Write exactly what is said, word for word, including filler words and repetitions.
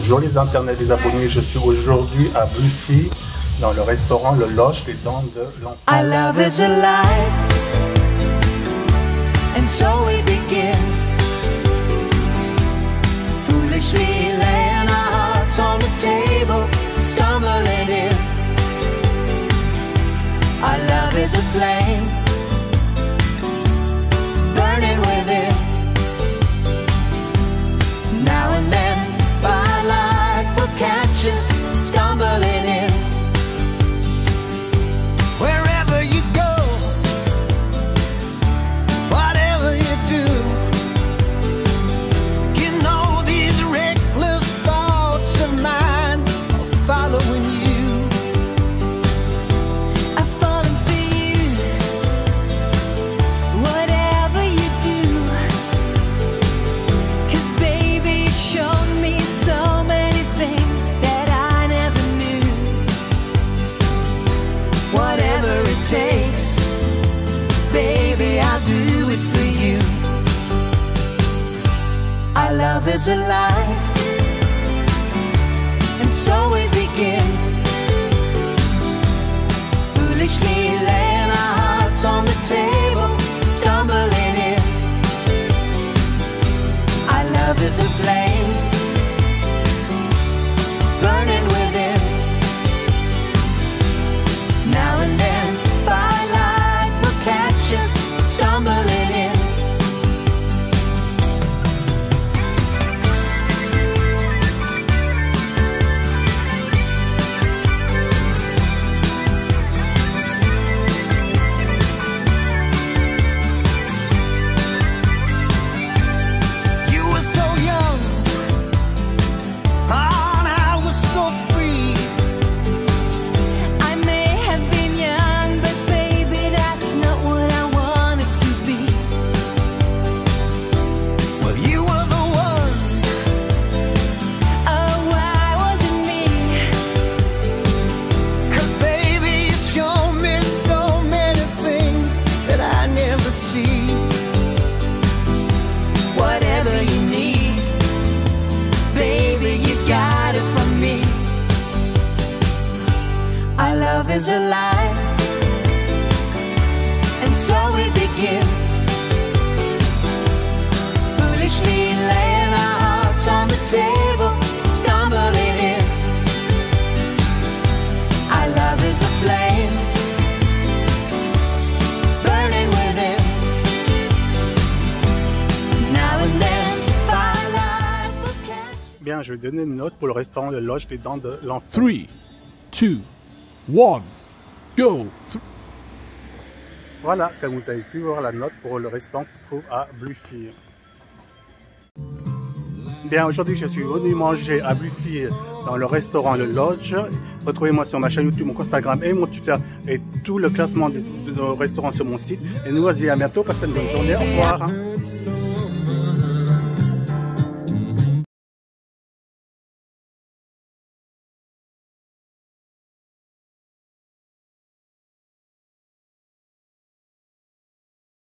Bonjour les internets, les abonnés, je suis aujourd'hui à Bluffy, dans le restaurant Le Loge des Dents de l'Enfant. Our love is alive, and so we begin, foolishly laying our hearts on the table, stumbling in. Our love is a flame, burning within. Now and then, by light will catch us stumbling in. Wherever you go, whatever you do, you know these reckless thoughts of mine are following you. I've fallen for you, whatever you do, 'cause baby you showed me so many things that I never knew. Whatever it takes, baby, I'll do it for you. Our love is alive, and so we begin, foolishly laying our hearts on the table, stumbling in. Our love is a flame, burning within. Now and then, by light will catch us stumbling in. You were so young, oh, and I was so free. I may have been young, but baby, that's not what I wanted to be. Well, you were the one. Oh, why wasn't me? 'Cause baby, you showed me so many things that I never see. Whatever you need, baby, you got it from me. Our love is alive, and so we begin, foolishly laying our hearts on the table, stumbling in. Our love is a flame, burning within. Now and then, by light will catch. Bien, je vais donner une note pour le restaurant Le Loge des Dents de l'Enfant. Three, two, one, go. Voilà, comme vous avez pu voir la note pour le restaurant qui se trouve à Bluffy. Bien, aujourd'hui je suis venu manger à Bluffy dans le restaurant Le Loge. Retrouvez-moi sur ma chaîne YouTube, mon Instagram et mon Twitter et tout le classement des, de nos restaurants sur mon site. Et nous on se dit à bientôt, passez une bonne journée, au revoir.